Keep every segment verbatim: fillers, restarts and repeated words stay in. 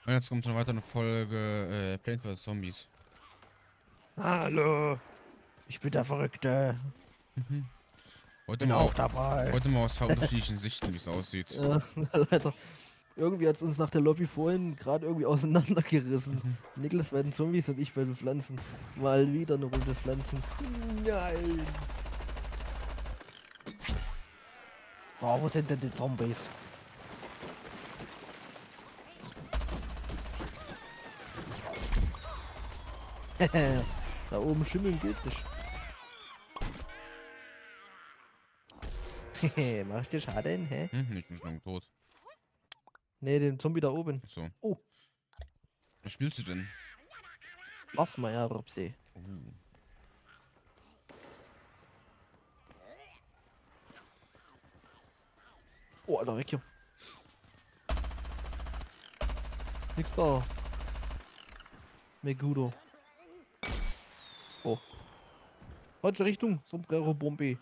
Und jetzt kommt eine weitere Folge äh, Plants vs Zombies. Hallo, ich bin der Verrückte. Mhm. Heute Bin mal, auch dabei. heute mal aus zwei unterschiedlichen Sichten, wie es aussieht. Ja, Alter. Irgendwie hat es uns nach der Lobby vorhin gerade irgendwie auseinandergerissen. Mhm. Niklas bei den Zombies und ich bei den Pflanzen. Mal wieder eine Runde Pflanzen. Nein. Oh, wo sind denn die Zombies? Da oben schimmeln geht nicht. Mach ich dir Schaden, hä? Hm, ich bin schon lange tot. Ne, den Zombie da oben. Achso. Oh, Was spielst du denn? lass mal ja, Robsee. Oh. Oh, Alter, weg hier. Nix da. Megudo. Oh. Falsche Richtung. Sombrero Bombe.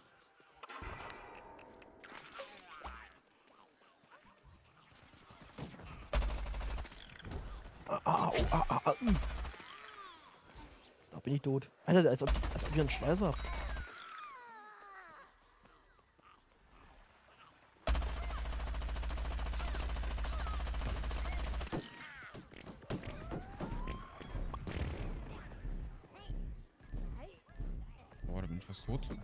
Ah, ah, au, ah, ah, ah, mm. Da bin ich tot. Alter, als ob, als ob ich einen Schweißer hab. Boah, da bin ich fast tot.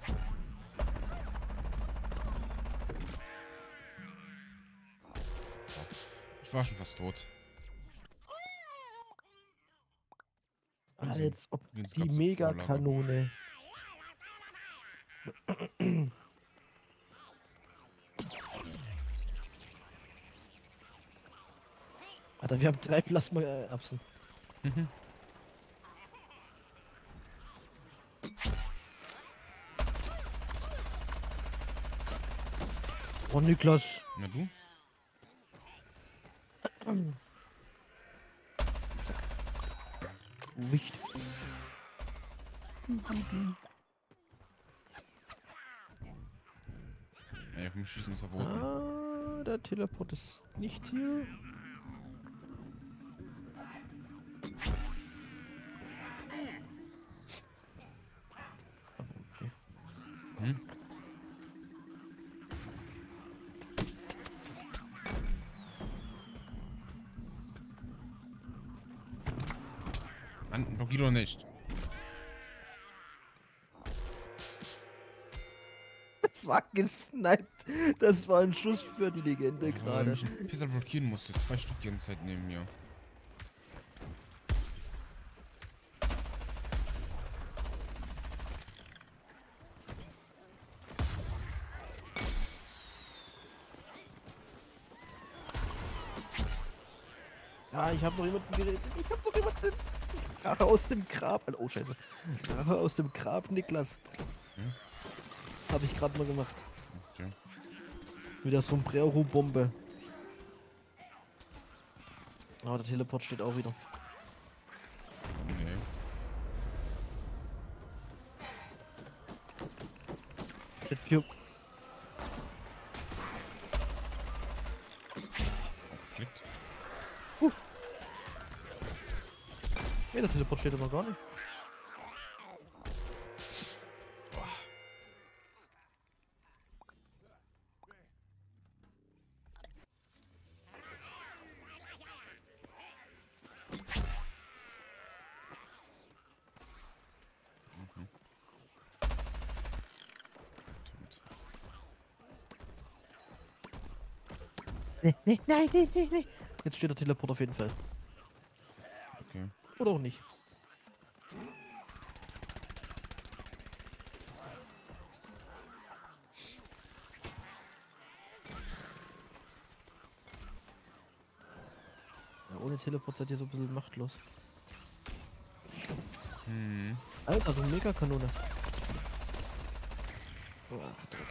Ich war schon fast tot. Ah, Übrigens, als ob übrigens die gab's eine Vorlage. Megakanone. Alter, wir haben drei Plasma-Erbsen. Mhm. Oh, Niklas. Na du? Wicht. Ey, vom Schießen ist verboten. Ah, der Teleport ist nicht hier. Okay. Hm? Mann, blockier doch nicht. Das war gesniped. Das war ein Schuss für die Legende Ja, weil gerade. mich ein Pisser blockieren musste. Zwei Stück die ganze Zeit neben mir. Ja, ich habe noch jemanden geredet. Ich habe noch jemanden. Rache aus dem Grab. Oh, scheiße. Rache aus dem Grab, Niklas. Hm? Habe ich gerade mal gemacht. Okay. Mit der Sombrero-Bombe. Aber der Teleport steht auch wieder. Nee. Steht vier. Aufgeklickt. Huh. Nee, der Teleport steht aber gar nicht. Mhm. Stimmt. Nee, nee, nein, nee, nee, nee. Jetzt steht der Teleport auf jeden Fall. Okay. Oder auch nicht. Ja, ohne Teleport seid ihr so ein bisschen machtlos. Hm. Alter, so eine Megakanone. Oh, ach, Dreck.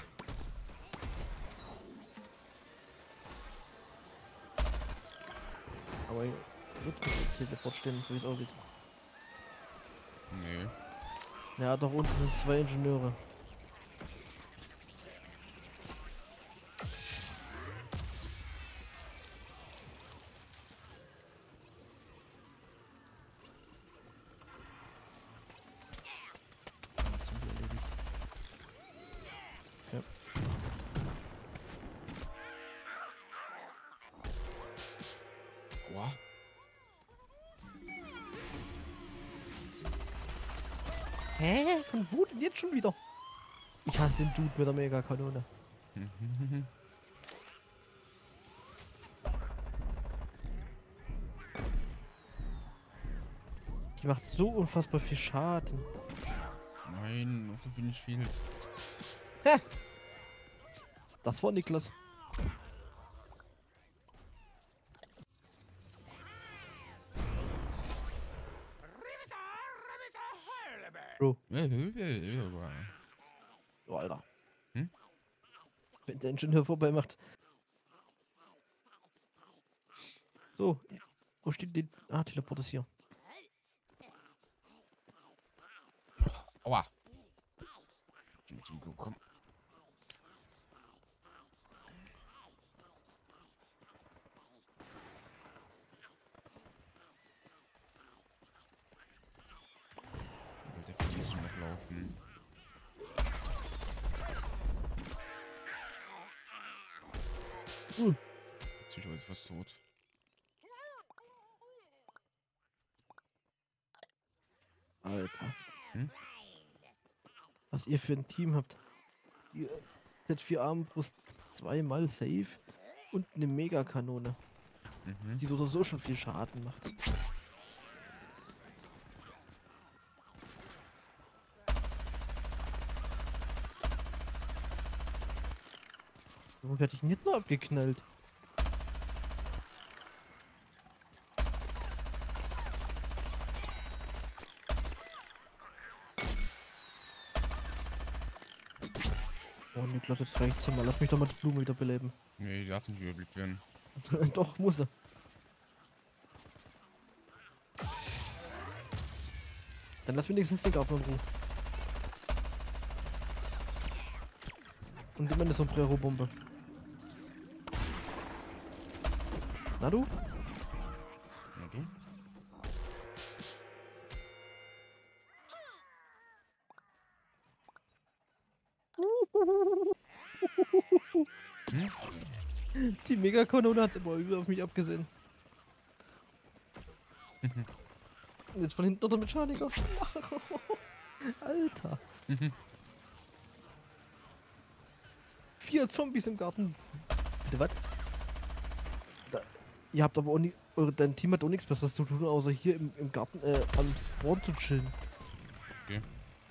Aber jetzt muss der Teleport stehen, so wie es aussieht. Nee. Ja, doch unten sind zwei Ingenieure. Aua. Hä? Von wo denn jetzt schon wieder? Ich hasse den Dude mit der Megakanone. Die macht so unfassbar viel Schaden. Nein, noch so wenig fehlt. Hä? Das war Niklas. Bro. Oh, Alter. Hm? Wenn der Ingenieur vorbei macht. So. Wo steht die... Ah, Teleport ist hier. Aua. Zum zum komm. Der Vieh muss noch laufen. Uh. Psycho ist fast tot. Alter. Hm? Was ihr für ein Team habt. Ihr seid vier Armbrust zweimal safe und eine Megakanone, Mhm. die so oder so schon viel Schaden macht. Wo hätte ich ihn jetzt noch abgeknallt? Oh, Niklas, jetzt reicht's ja mal. Lass mich doch mal die Blume wieder beleben. Nee, die darf nicht überblickt werden. Doch, muss er. Dann lass wenigstens den Garten in Ruhe. Und immer eine Sombrero-Bombe. Na du? Na du? Hm? Die Megakanone hat immer übel auf mich abgesehen. Und jetzt von hinten noch der Mechaniker. Alter. Vier Zombies im Garten. Bitte was? Da, ihr habt aber auch nie, eure, dein Team hat auch nichts Besseres zu tun, außer hier im, im Garten äh, am Spawn zu chillen. Okay.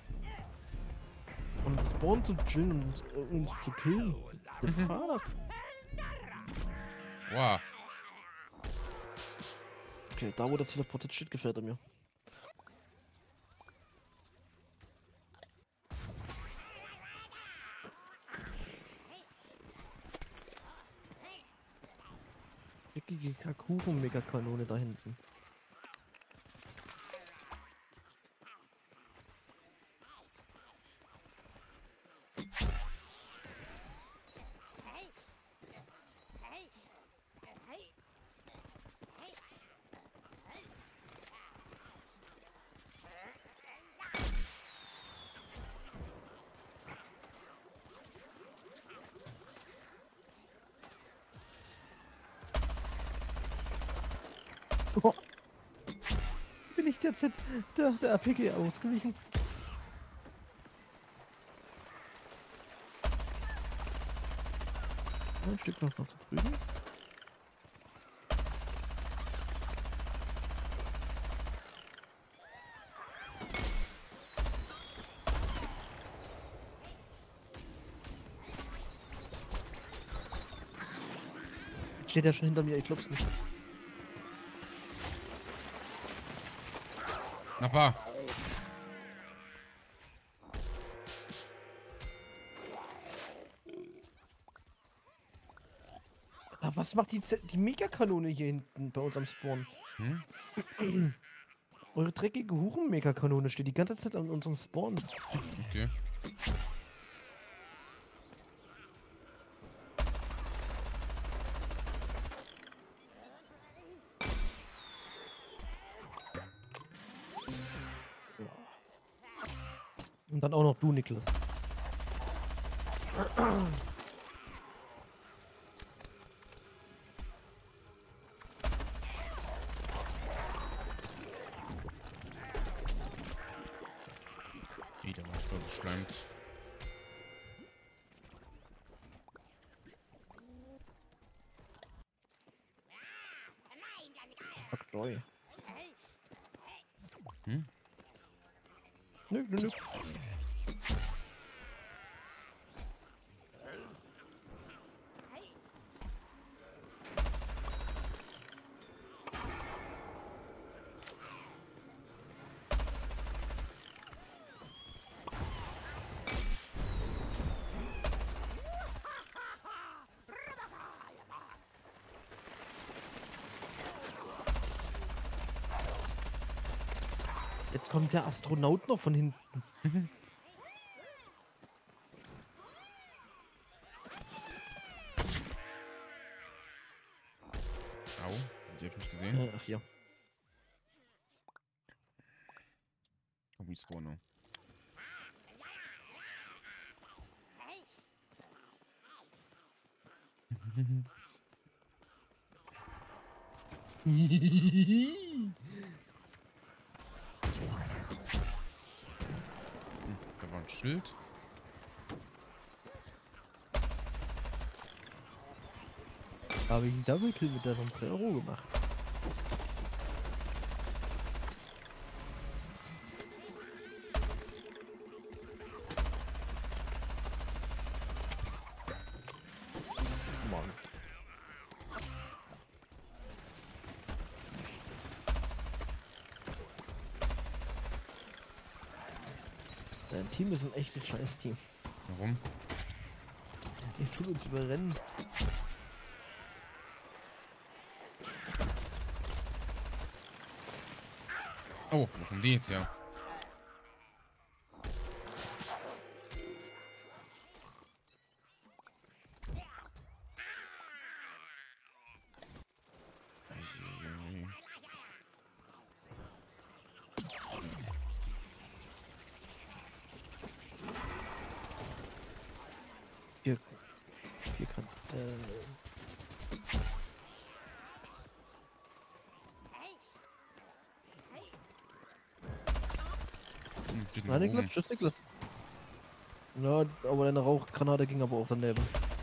Am Spawn zu chillen und äh, uns zu killen. Der Fuck? Wow. Okay, da wo der teleportiert steht, gefällt er mir. Eckige Kakuro-Megakanone da hinten. Oh. Bin ich jetzt der, der A P G ausgewichen? Ein Stück noch, noch zu drüben. Jetzt steht er schon hinter mir, ich glaub's nicht. Nachbar. Ah, was macht die, Z- die Megakanone hier hinten bei uns am Spawn? Hm? Eure dreckige Huren-Megakanone steht die ganze Zeit an unserem Spawn. Okay. Und dann auch noch du, Niklas. Voll beschleimt. Fuck, neu. Hm? Nö, nö, nö. Jetzt kommt der Astronaut noch von hinten. Au, die hab ich nicht gesehen. Äh, ach ja. Oh, wie Spawner. Hm, da war ein Schild. Habe ich einen Double Kill mit der Sombrero gemacht. Mann. Dein Team ist ein echtes Scheiß-Team. Warum? Die tun uns überrennen. Oh, wo kommen die jetzt, ja? Eieiei. Hier, hier kann, äh, Hm, steht na, noch Niklas, oben. tschüss, Niklas. Ja, aber deine Rauchgranate ging aber auch daneben.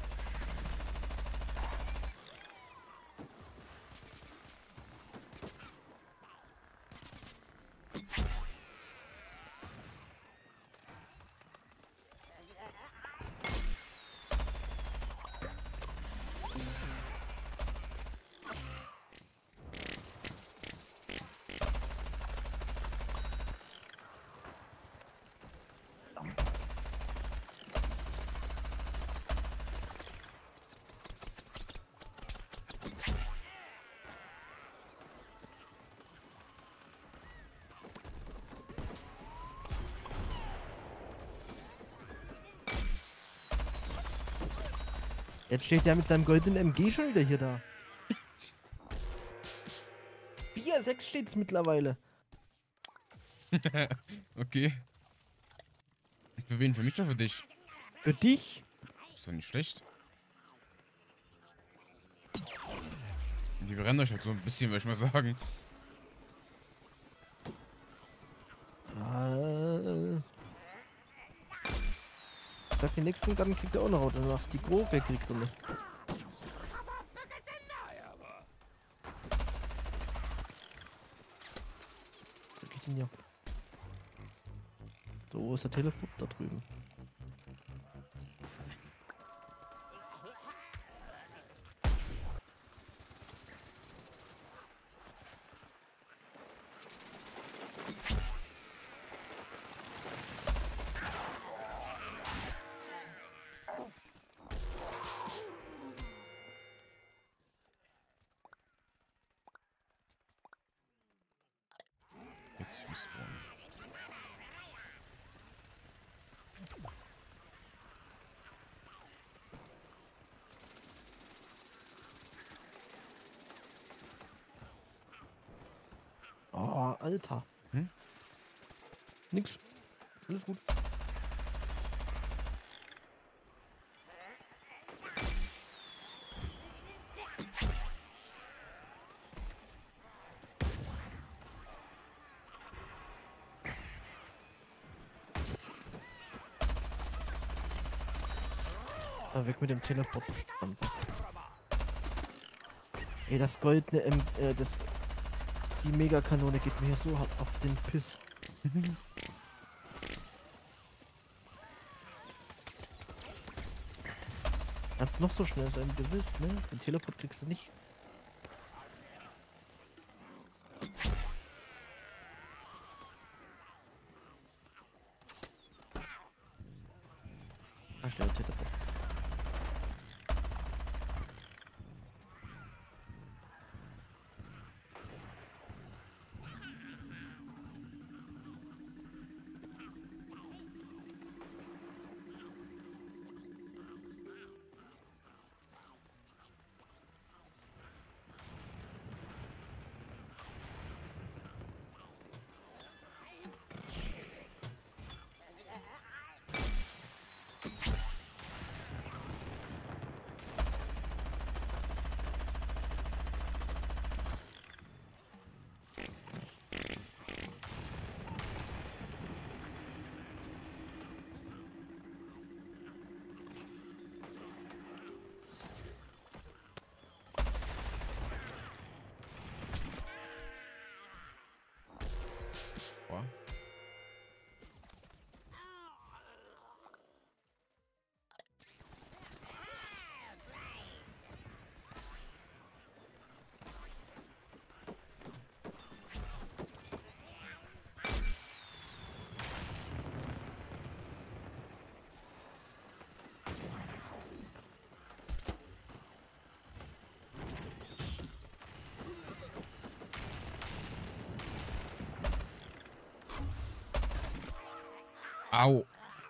Jetzt steht der mit seinem goldenen M G schon wieder hier da. vier sechs steht's mittlerweile. Okay. Für wen? Für mich oder für dich? Für dich? Ist doch nicht schlecht. Die brennen euch halt so ein bisschen, würde ich mal sagen. Äh, ich sag, den nächsten Gun kriegt er auch noch, oder danach die Grobe kriegt er nicht. So geht denn hier. So, wo ist der Teleport? Da drüben. Jetzt respawnen. Oh, Alter. Hm? Nix. Alles gut. Ah, weg mit dem Teleport. Ey, das goldene, ähm, äh, das, die Megakanone geht mir hier so hart auf den Piss. Kannst noch so schnell sein, wie du willst, ne? Den Teleport kriegst du nicht. Ah, schnell Teleport. Boah. Au.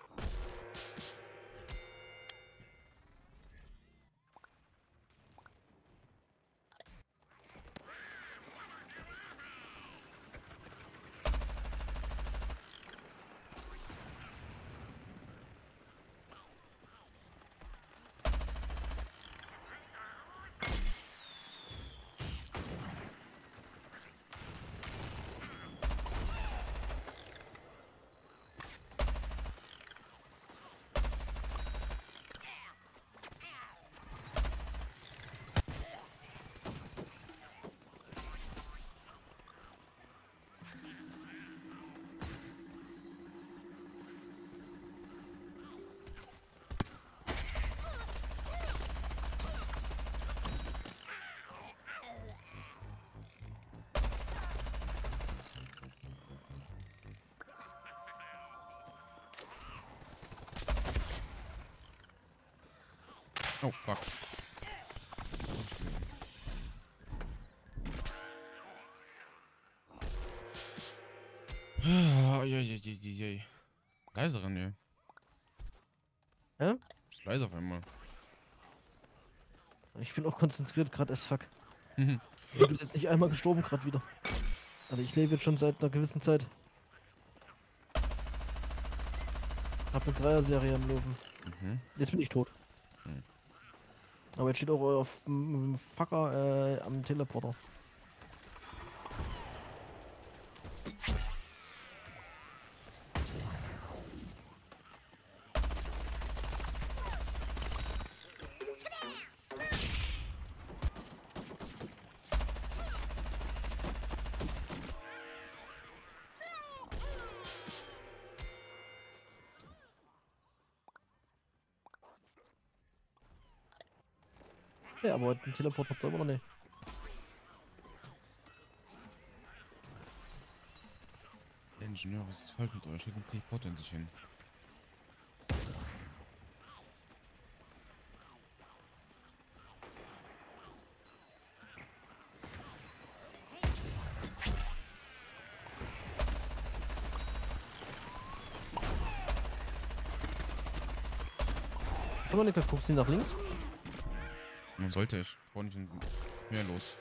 Oh, fuck. Ah, je, je, je, je, je. Leiser, ne? Ja? Ist leise auf einmal. Ich bin auch konzentriert gerade as fuck. Mhm. Du bist jetzt nicht einmal gestorben gerade wieder. Also ich lebe jetzt schon seit einer gewissen Zeit. Hab eine Dreier-Serie am Laufen. Mhm. Jetzt bin ich tot. Hm. Aber jetzt steht auch euer F- m- m- Fucker äh, am Teleporter. Ja, aber den Teleport habt ihr immer noch nicht. Der Ingenieur, was ist falsch mit euch? Steht ein Teleport in sich hin. Kann man nicht, guckst du nach links? Man sollte ich. Brauche nicht mehr los.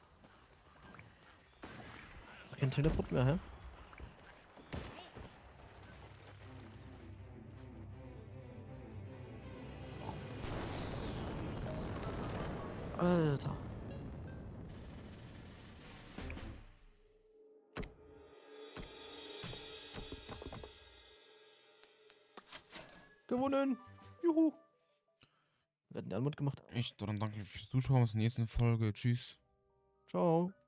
Kein Teleport mehr, hä? Alter. Gewonnen. Juhu. Wir hatten die Anmut gemacht. Echt, dann danke fürs Zuschauen. Bis zur nächsten Folge. Tschüss. Ciao.